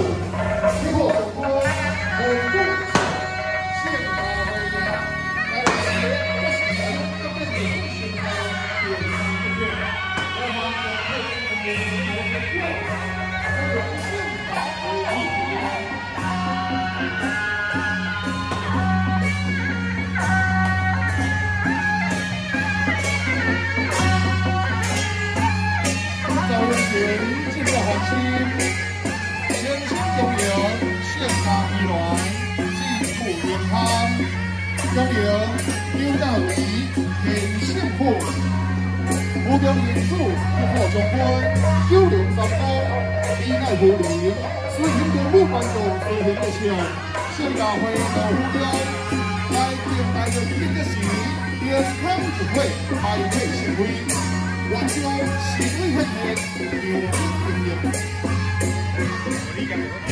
中营邱大为现幸福，湖中营主不破将军九龙三公李爱护林，水行中路关注水行的笑，盛大会老虎雕，来敬大的天的时，健康一会开启盛会，完成盛会献献，牛年迎迎。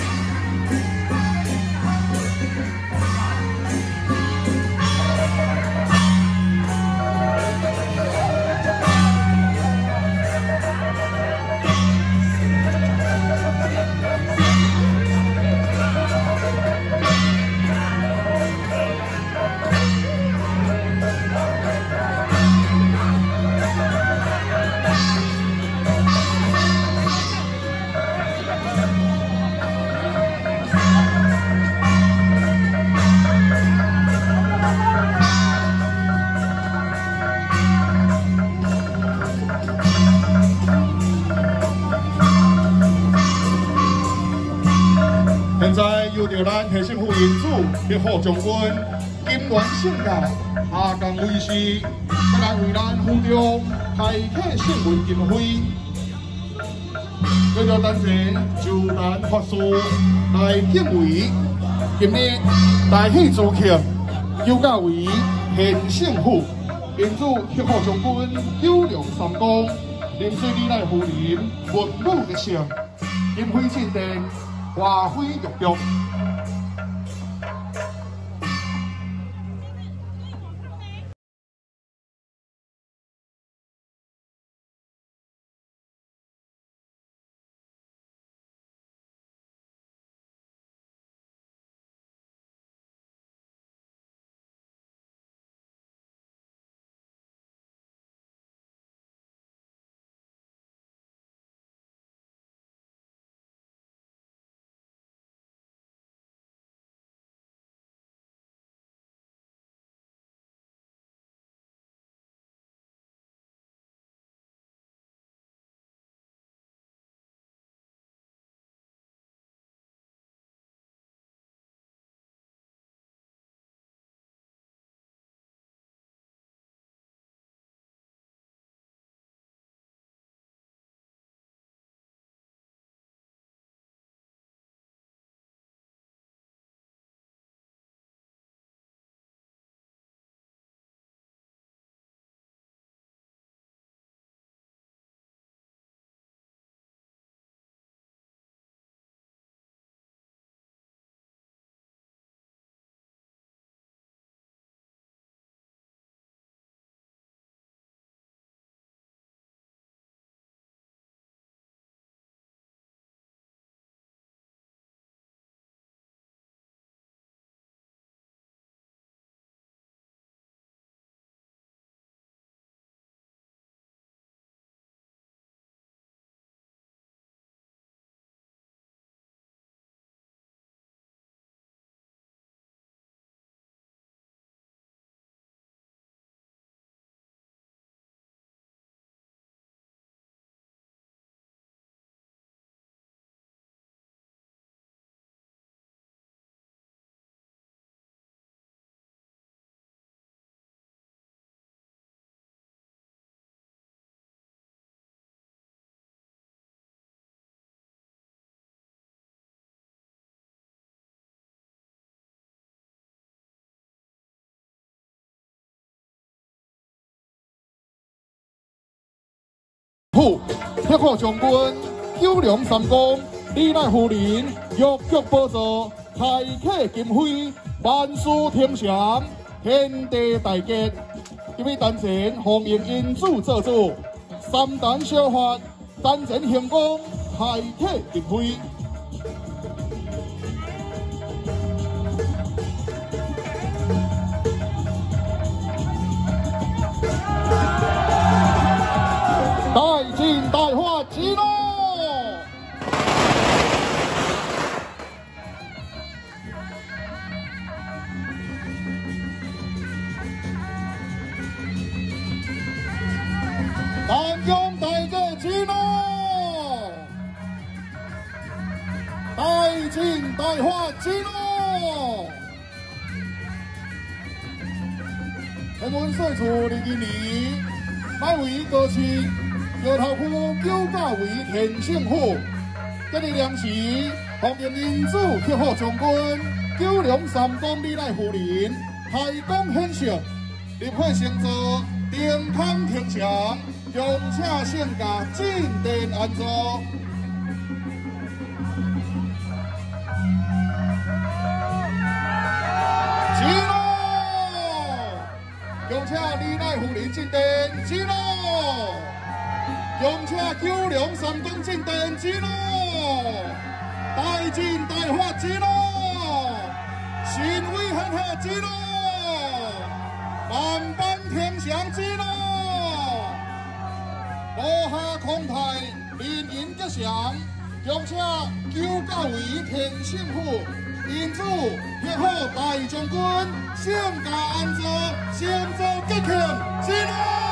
现在由着咱核心副营主的副将军金元胜教下岗为师，再来为咱府中开启新闻经费，叫做单前就单法师来敬为今日大喜之庆，又加为县政府营主副将军九龙三公临水里来夫人文武一成，经费进殿。 花飞玉玉，副将军九龙三公李乃夫人玉玉宝座，开启金辉，万事天祥，天地大吉。这位单前红迎因主做主，三坛小法，单前行功，开启金辉。 进大发之路。天文岁处历今年，乃为高市桥头区九甲围田胜府。今日零时，红颜因子克好将军903公里内夫人开工显圣，立会乘坐顶康停墙，用车性价进殿安坐。起咯！用车李乃夫人进殿，起咯！用车903公进殿，起咯！大进大发之路，神威显赫之路，万般天祥之路，落下空台，连营吉祥，用车9甲围田胜府，因此约好大将军，盛家安坐，先做吉庆之路。